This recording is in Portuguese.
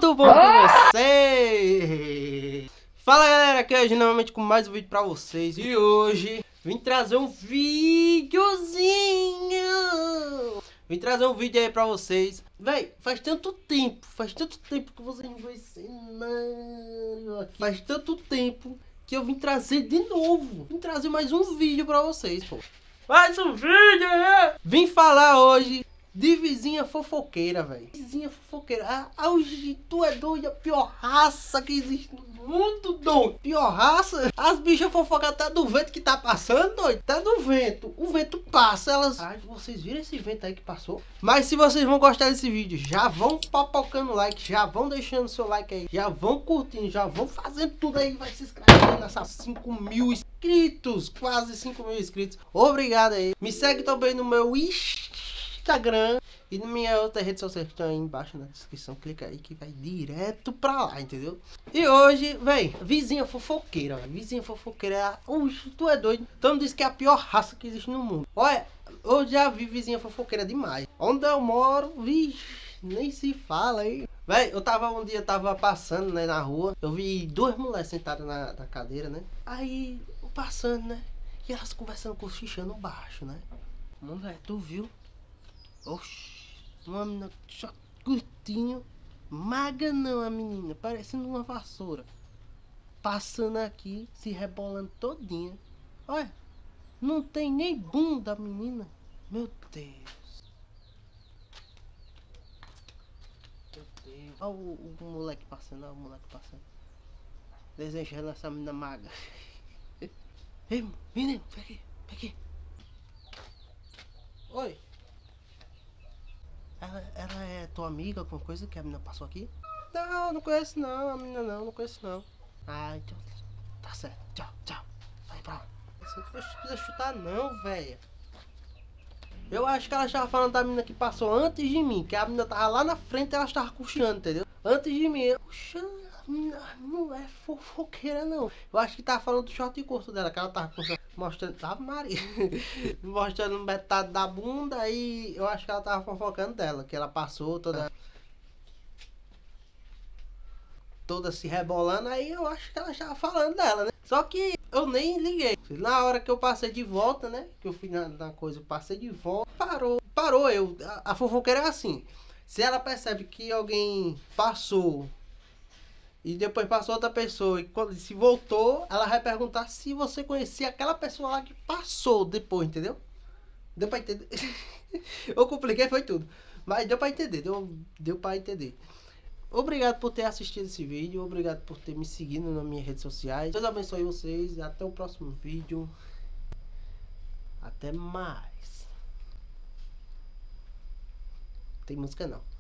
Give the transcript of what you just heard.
tudo bom com vocês? Fala galera, aqui é hoje novamente com mais um vídeo pra vocês. E hoje vim trazer um videozinho. Vim trazer um vídeo aí pra vocês. Véi, faz tanto tempo que vocês não veem cenário aqui. Faz tanto tempo que eu vim trazer de novo. Vim trazer mais um vídeo pra vocês, pô. Mais um vídeo, né? Vim falar hoje de vizinha fofoqueira, velho. Vizinha fofoqueira. Hoje tu é doido, a pior raça que existe no mundo, doido. Pior raça. As bichas fofocam até do vento que tá passando, doido. Até do vento. O vento passa, elas... Ai, vocês viram esse vento aí que passou? Mas se vocês vão gostar desse vídeo, já vão papocando o like, já vão deixando seu like aí, já vão curtindo, já vão fazendo tudo aí, vai se inscrevendo nessas 5.000 inscritos, quase 5.000 inscritos. Obrigado aí. Me segue também no meu Instagram e na minha outra rede social que tá aí embaixo na descrição. Clica aí que vai direto pra lá, entendeu? E hoje, vem, vizinha fofoqueira, véio. Vizinha fofoqueira. Tu é doido. Então diz que é a pior raça que existe no mundo. Olha, eu já vi vizinha fofoqueira demais. Onde eu moro, vixe, nem se fala aí. Véi, um dia tava passando, né, na rua. Eu vi duas mulheres sentadas na cadeira, né? Aí, eu passando, né? E elas conversando, cochichando baixo, né? Mulher, tu viu? Oxi, uma menina só curtinho, magra não a menina, parecendo uma vassoura. Passando aqui, se rebolando todinha. Olha, não tem nem bunda a menina. Meu Deus. Meu Deus. Olha o moleque passando, olha o moleque passando. Desejando essa menina magra. Ei, menino, vem aqui, vem aqui. Oi. Ela é tua amiga, alguma coisa que a menina passou aqui? Não, não conheço não, a menina não conheço não. Ah, então tá certo, tchau, tchau. Vai pra lá. Você não precisa chutar não, velho. Eu acho que ela estava falando da menina que passou antes de mim, que a menina tava lá na frente e ela estava cochichando, entendeu? Antes de mim, puxa, a menina não é fofoqueira não. Eu acho que tava falando do short e curto dela, que ela tava mostrando, Ave Maria, mostrando metade da bunda, e eu acho que ela tava fofocando dela, que ela passou toda se rebolando, aí eu acho que ela estava falando dela, né? Só que eu nem liguei. Na hora que eu passei de volta, né? Que eu fui na coisa, eu passei de volta, parou eu. A fofoqueira é assim. Se ela percebe que alguém passou e depois passou outra pessoa e quando se voltou, ela vai perguntar se você conhecia aquela pessoa lá que passou depois, entendeu? Deu pra entender? Eu compliquei, foi tudo. Mas deu pra entender, deu pra entender. Obrigado por ter assistido esse vídeo, obrigado por ter me seguido nas minhas redes sociais. Deus abençoe vocês e até o próximo vídeo. Até mais. Tem música não.